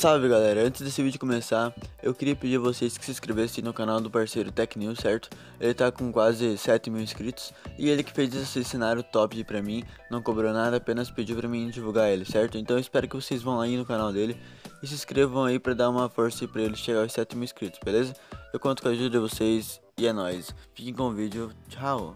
Salve galera, antes desse vídeo começar, eu queria pedir a vocês que se inscrevessem no canal do parceiro TecNews, certo? Ele tá com quase 7.000 inscritos e ele que fez esse cenário top pra mim, não cobrou nada, apenas pediu pra mim divulgar ele, certo? Então eu espero que vocês vão lá aí no canal dele e se inscrevam aí pra dar uma força pra ele chegar aos 7.000 inscritos, beleza? Eu conto com a ajuda de vocês e é nóis. Fiquem com o vídeo, tchau!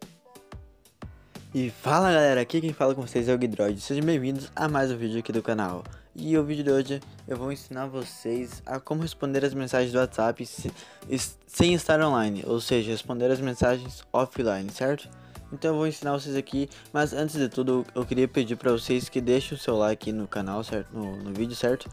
E fala galera, aqui quem fala com vocês é o Guidroid, sejam bem-vindos a mais um vídeo aqui do canal. E o vídeo de hoje eu vou ensinar vocês a como responder as mensagens do WhatsApp sem estar online, ou seja, responder as mensagens offline, certo? Então eu vou ensinar vocês aqui, mas antes de tudo eu queria pedir para vocês que deixem o seu like no canal, certo? No vídeo, certo?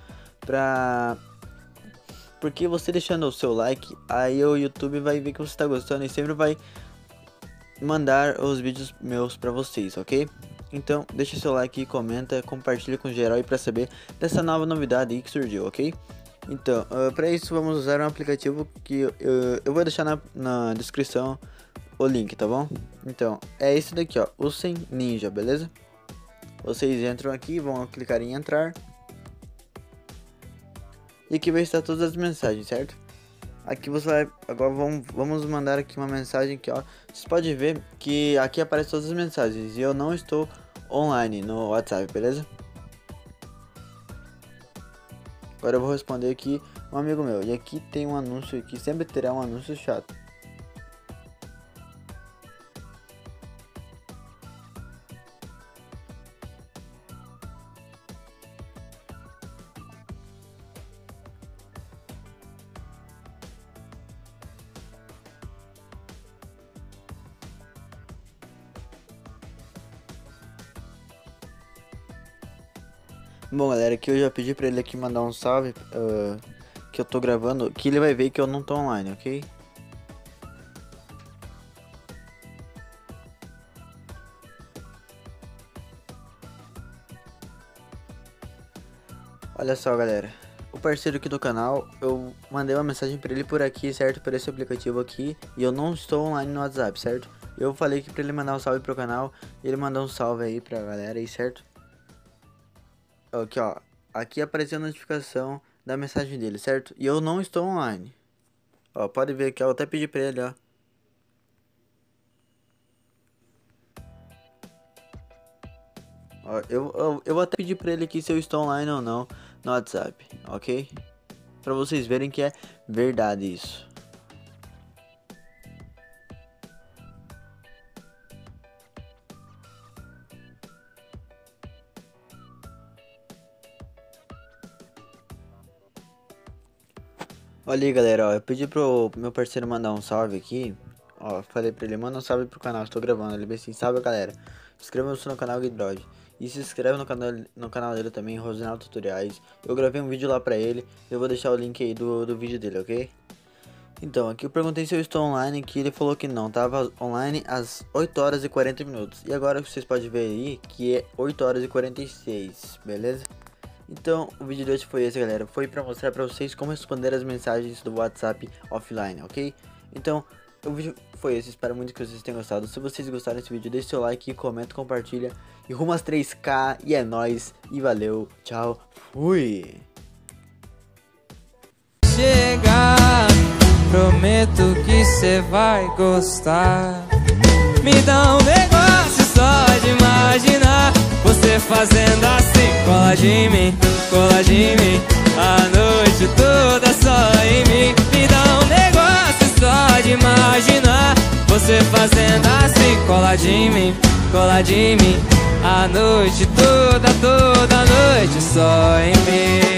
Porque você deixando o seu like, aí o YouTube vai ver que você está gostando e sempre vai mandar os vídeos meus pra vocês, ok? Então deixa seu like, comenta, compartilha com geral e pra saber dessa nova novidade aí que surgiu, ok? Então, para isso vamos usar um aplicativo que eu vou deixar na descrição o link, tá bom? Então, é esse daqui, ó, o Sem Ninja, beleza? Vocês entram aqui, vão clicar em entrar e aqui vai estar todas as mensagens, certo? Aqui você vai, agora vamos mandar aqui uma mensagem aqui, ó. Vocês podem ver que aqui aparecem todas as mensagens e eu não estou online no WhatsApp, beleza? Agora eu vou responder aqui um amigo meu. E aqui tem um anúncio aqui, sempre terá um anúncio chato. Bom galera, aqui eu já pedi pra ele aqui mandar um salve, que eu tô gravando, que ele vai ver que eu não tô online, ok? Olha só galera, o parceiro aqui do canal, eu mandei uma mensagem pra ele por aqui, certo? Por esse aplicativo aqui, e eu não estou online no WhatsApp, certo? Eu falei que pra ele mandar um salve pro canal, e ele mandou um salve aí pra galera aí, certo? Aqui ó, aqui apareceu a notificação da mensagem dele, certo? E eu não estou online. Ó, pode ver aqui, ó, eu até pedi pra ele, ó. Ó, eu vou até pedir pra ele aqui se eu estou online ou não no WhatsApp, ok? Pra vocês verem que é verdade isso. Olha aí galera, ó, eu pedi pro meu parceiro mandar um salve aqui. Ó, falei pra ele, manda um salve pro canal, estou gravando. Ele disse assim, salve galera, inscrevam-se no canal Guidroid. E se inscreve no canal dele também, Rosinaldo Tutoriais. Eu gravei um vídeo lá pra ele, eu vou deixar o link aí do vídeo dele, ok? Então, aqui eu perguntei se eu estou online, que ele falou que não, tava online às 8 horas e 40 minutos. E agora vocês podem ver aí que é 8 horas e 46, beleza? Então, o vídeo de hoje foi esse, galera. Foi pra mostrar pra vocês como responder as mensagens do WhatsApp offline, ok? Então, o vídeo foi esse. Espero muito que vocês tenham gostado. Se vocês gostaram desse vídeo, deixe seu like, comenta, compartilha. E rumo às 3K. E é nóis. E valeu. Tchau. Fui. Chegar, prometo que cê vai gostar. Me dá um negócio só de imaginar você fazendo assim. Cola de mim, a noite toda só em mim. Me dá um negócio só de imaginar você fazendo assim. Cola de mim, a noite toda noite só em mim.